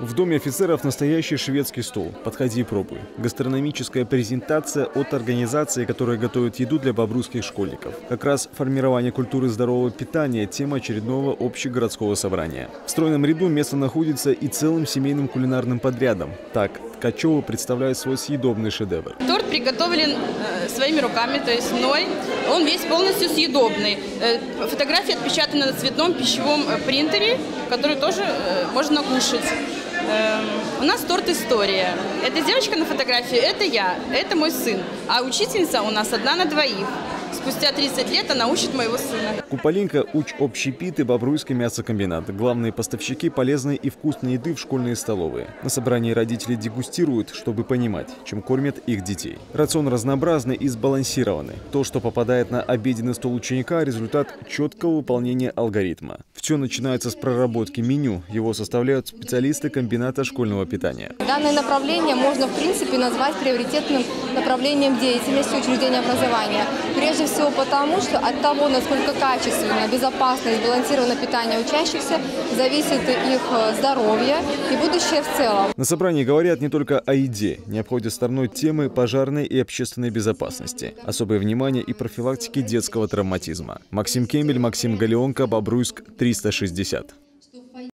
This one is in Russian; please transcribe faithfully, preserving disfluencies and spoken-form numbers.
В доме офицеров настоящий шведский стол. Подходи и пробуй. Гастрономическая презентация от организации, которая готовит еду для бобруйских школьников. Как раз формирование культуры здорового питания – тема очередного общегородского собрания. В стройном ряду место находится и целым семейным кулинарным подрядом. Так, Ткачевы представляют свой съедобный шедевр. Торт приготовлен э, своими руками, то есть мной. Он весь полностью съедобный. Э, фотография отпечатана на цветном пищевом э, принтере, который тоже э, можно кушать. Э, у нас торт «История». Эта девочка на фотографии – это я, это мой сын. А учительница у нас одна на двоих. Спустя тридцать лет она учит моего сына. Куполинка, Уч-общепит и Бобруйский мясокомбинат – главные поставщики полезной и вкусной еды в школьные столовые. На собрании родители дегустируют, чтобы понимать, чем кормят их детей. Рацион разнообразный и сбалансированный. То, что попадает на обеденный стол ученика – результат четкого выполнения алгоритма. Все начинается с проработки меню. Его составляют специалисты комбината школьного питания. Данное направление можно, в принципе, назвать приоритетным направлением деятельности учреждения образования. Прежде всего потому, что от того, насколько качественно, безопасно и сбалансировано питание учащихся, зависит их здоровье и будущее в целом. На собрании говорят не только о еде. Не обходят стороной темы пожарной и общественной безопасности. Особое внимание и профилактике детского травматизма. Максим Кемель, Максим Галеонко, Бобруйск, триста шестьдесят.